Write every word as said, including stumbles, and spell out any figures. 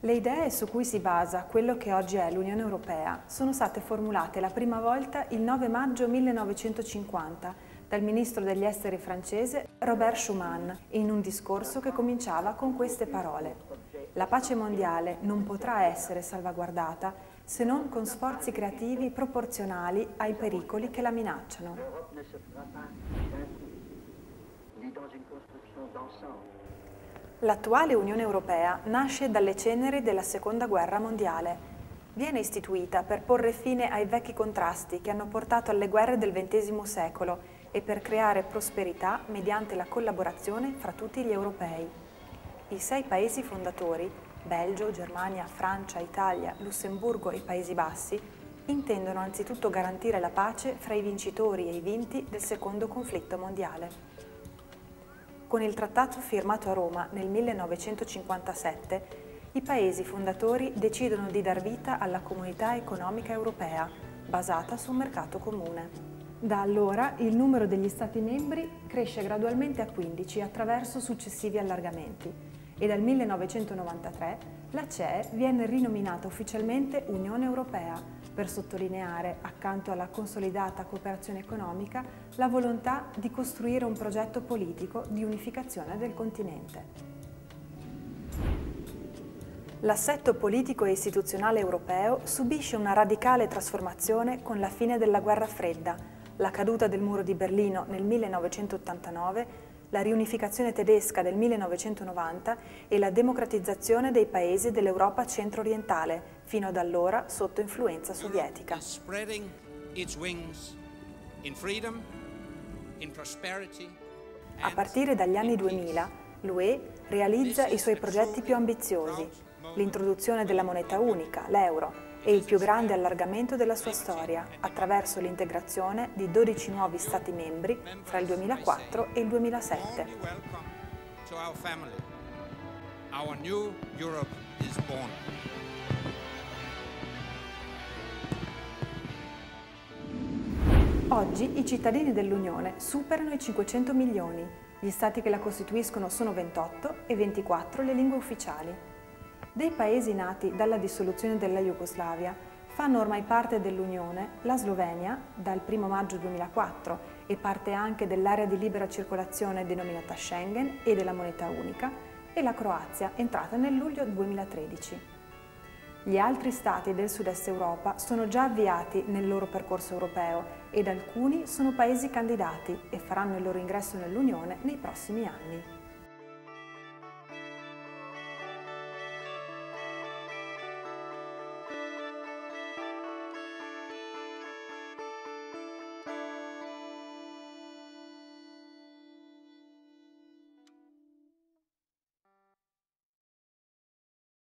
Le idee su cui si basa quello che oggi è l'Unione Europea sono state formulate la prima volta il nove maggio millenovecentocinquanta dal ministro degli esteri francese Robert Schuman in un discorso che cominciava con queste parole: la pace mondiale non potrà essere salvaguardata se non con sforzi creativi proporzionali ai pericoli che la minacciano. L'attuale Unione Europea nasce dalle ceneri della Seconda Guerra Mondiale. Viene istituita per porre fine ai vecchi contrasti che hanno portato alle guerre del ventesimo secolo e per creare prosperità mediante la collaborazione fra tutti gli europei. I sei paesi fondatori, Belgio, Germania, Francia, Italia, Lussemburgo e Paesi Bassi, intendono anzitutto garantire la pace fra i vincitori e i vinti del secondo conflitto mondiale. Con il trattato firmato a Roma nel millenovecentocinquantasette, i paesi fondatori decidono di dar vita alla Comunità Economica Europea, basata su un mercato comune. Da allora il numero degli Stati membri cresce gradualmente a quindici attraverso successivi allargamenti e dal millenovecentonovantatré la C E E viene rinominata ufficialmente Unione Europea per sottolineare, accanto alla consolidata cooperazione economica, la volontà di costruire un progetto politico di unificazione del continente. L'assetto politico e istituzionale europeo subisce una radicale trasformazione con la fine della Guerra Fredda, la caduta del Muro di Berlino nel millenovecentottantanove, la riunificazione tedesca del millenovecentonovanta e la democratizzazione dei paesi dell'Europa centro-orientale, fino ad allora sotto influenza sovietica. A partire dagli anni duemila, l'U E realizza i suoi progetti più ambiziosi, l'introduzione della moneta unica, l'euro, e il più grande allargamento della sua storia, attraverso l'integrazione di dodici nuovi Stati membri fra il duemilaquattro e il duemilasette. Oggi i cittadini dell'Unione superano i cinquecento milioni, gli Stati che la costituiscono sono ventotto e ventiquattro le lingue ufficiali. Dei paesi nati dalla dissoluzione della Jugoslavia fanno ormai parte dell'Unione la Slovenia dal primo maggio duemilaquattro e parte anche dell'area di libera circolazione denominata Schengen e della moneta unica, e la Croazia entrata nel luglio duemilatredici. Gli altri stati del sud-est Europa sono già avviati nel loro percorso europeo ed alcuni sono paesi candidati e faranno il loro ingresso nell'Unione nei prossimi anni.